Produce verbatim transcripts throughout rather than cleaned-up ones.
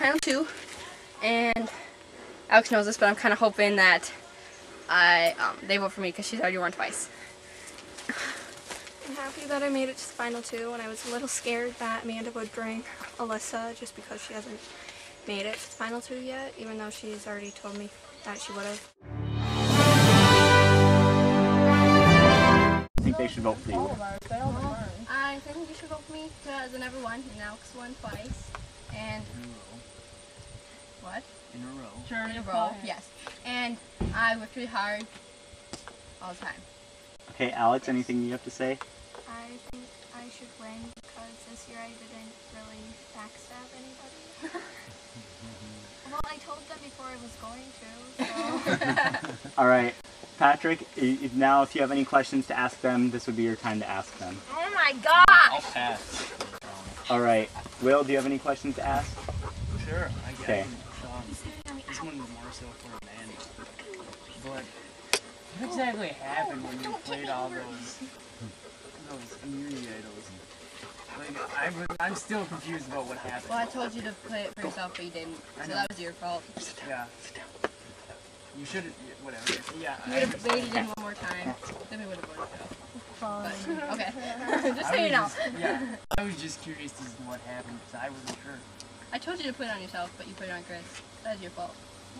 final two, and Alex knows this, but I'm kind of hoping that I um, they vote for me because she's already won twice. I'm happy that I made it to the final two, and I was a little scared that Amanda would bring Alyssa just because she hasn't made it to the final two yet, even though she's already told me that she would have. I think they should vote for you. I think you should vote for me because I never won, and Alex won twice. And In a row. what? In a row. Sure, in a row, yes. And I worked really hard all the time. Okay, Alex, anything you have to say? I think I should win because this year I didn't really backstab anybody. Well, I told them before I was going to, so... All right, Patrick, if now if you have any questions to ask them, this would be your time to ask them. Oh my god! I'll pass. All right, Will, do you have any questions to ask? Sure, I guess. Okay. Um, this one was more so for Amanda. But what exactly happened when you played all those those immunity idols? Like, I, was- I'm still confused about what happened. Well, I told you to play it for yourself, but you didn't. So that was your fault. Yeah. You should have, whatever. Yeah. You would have waited in one more time. Then we would have voted it. But, okay. Just I so you was know. just- Yeah. I was just curious as to what happened because I wasn't sure. I told you to put it on yourself, but you put it on Chris. That was your fault.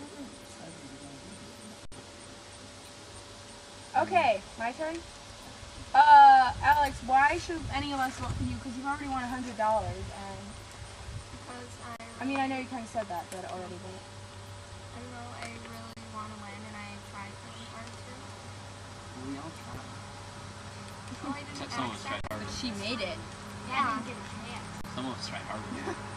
Okay, my turn. Uh, Alex, why should any of us vote for you? Because you've already won a hundred dollars, and Because I, I mean, I know you kind of said that, but already, but I don't know, I really want to win, and I tried really hard to. We all tried. Well, I didn't Some of us tried backstab. harder. But she made it. Yeah, I didn't get a chance. Some of us tried harder.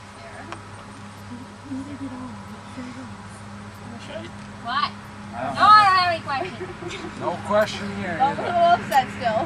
Should I? What? I don't No, I don't have any questions. No question here. I'm a little upset still.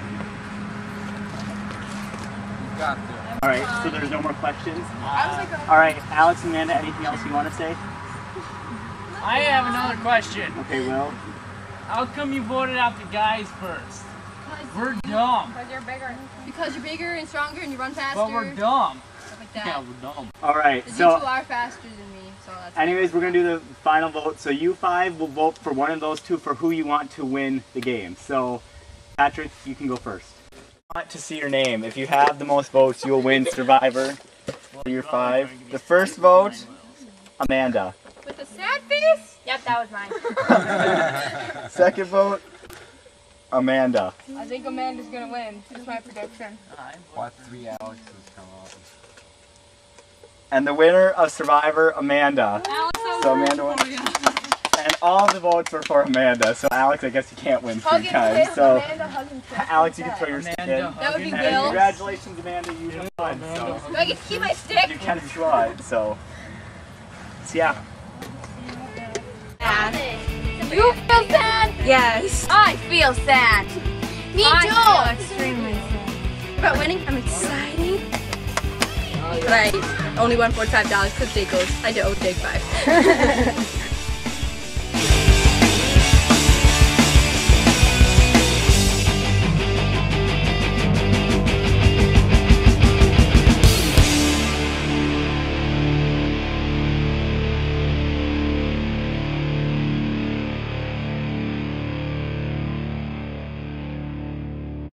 You got this. All right, so there's no more questions? I was like, All right, Alex and Amanda, anything else you want to say? I have another question. Okay, Will. How come you voted out the guys first? We're dumb. because you're bigger. Because you're bigger and stronger and you run faster. But we're dumb. Stuff like that. Yeah, we're dumb. All right, You two so are faster than me, so that's anyways, we're going to do the final vote. So you five will vote for one of those two for who you want to win the game. So, Patrick, you can go first. I want to see your name. If you have the most votes, you'll win Survivor for your five. The first vote, Amanda. with a sad face? Yep, that was mine. Second vote, Amanda. I think Amanda's gonna win. That's my prediction. What three Alexes come up? And the winner of Survivor, Amanda. So Amanda won. And all the votes were for Amanda. So Alex, I guess you can't win three times. So Amanda hugging Chris. Alex, you can throw your stick in. Amanda That would be And Will. congratulations, Amanda. You just won. So Do I get to keep my stick? you can if you want. So, so yeah. You feel sad? Yes. I feel sad. Me I too. feel extremely sad. About winning, I'm excited. But I only won forty-five dollars because Jake goes, I owe Jake five.